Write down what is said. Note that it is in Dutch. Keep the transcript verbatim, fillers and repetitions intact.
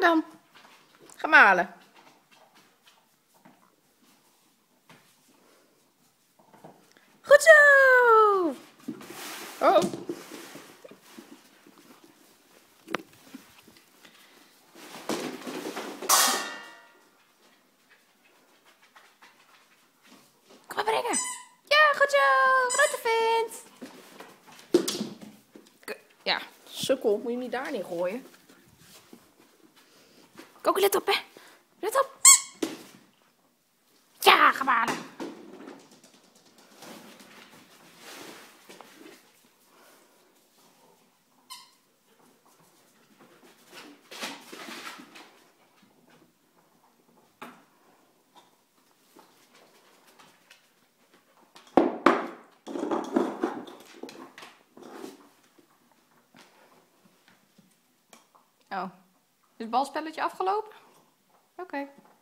dan. Ga malen. Goed zo! Oh. Kom maar brengen. Ja, goed zo. Grote vent. Ja, sukkel. Moet je hem niet daar neer gooien. Coco, let op, hè. Let op. Ja, ga malen. Oh, is het balspelletje afgelopen? Oké. Okay.